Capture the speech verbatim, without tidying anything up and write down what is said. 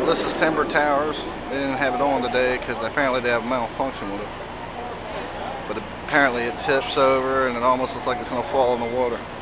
This is Timber Towers. They didn't have it on today because apparently they have a malfunction with it. But apparently it tips over and it almost looks like it's going to fall in the water.